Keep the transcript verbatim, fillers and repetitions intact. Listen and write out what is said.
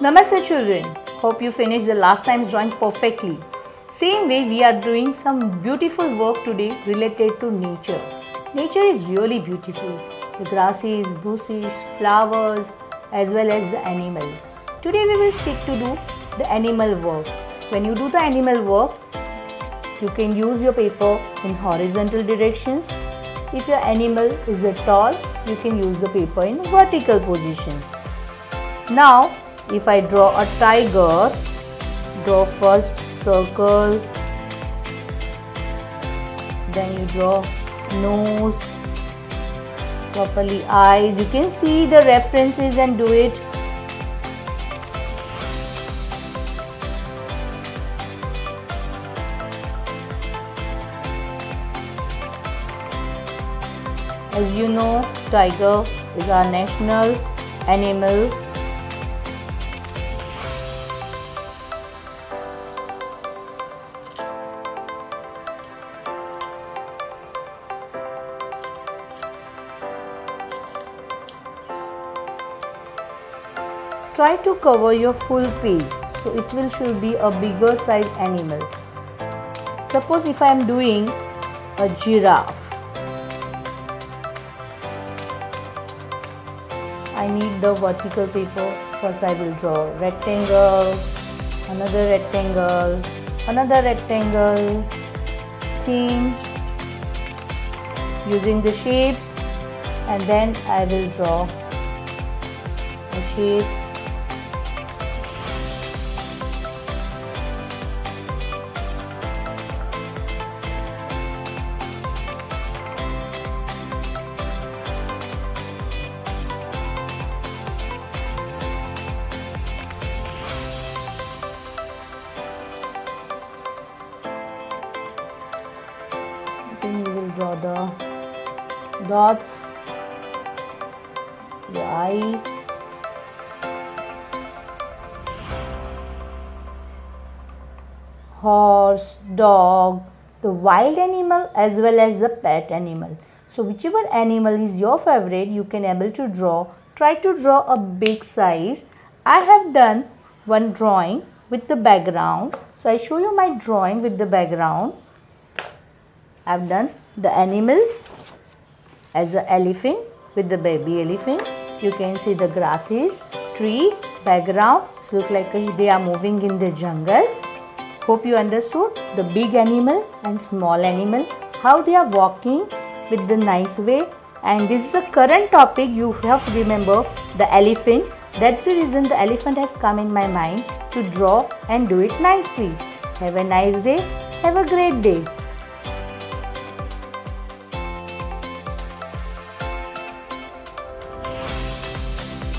Namaste children, hope you finished the last time's drawing perfectly. Same way we are doing some beautiful work today related to nature. Nature is really beautiful. The grasses, bushes, flowers as well as the animal. Today we will stick to do the animal work. When you do the animal work, you can use your paper in horizontal directions. If your animal is a tall, you can use the paper in vertical positions. Now, if I draw a tiger, draw first circle, then you draw nose, properly eyes. You can see the references and do it. As you know, tiger is our national animal. Try to cover your full page, so it will should be a bigger size animal. Suppose if I am doing a giraffe, I need the vertical paper. First I will draw rectangle, another rectangle, another rectangle, theme using the shapes, and then I will draw a shape. Then you will draw the dots, the eye, horse, dog, the wild animal as well as the pet animal. So whichever animal is your favorite, you can able to draw. Try to draw a big size. I have done one drawing with the background. So I show you my drawing with the background. I have done the animal as an elephant with the baby elephant. You can see the grasses, tree, background. It looks like they are moving in the jungle. Hope you understood the big animal and small animal, how they are walking with the nice way. And this is a current topic, you have to remember the elephant. That's the reason the elephant has come in my mind to draw and do it nicely. Have a nice day. Have a great day.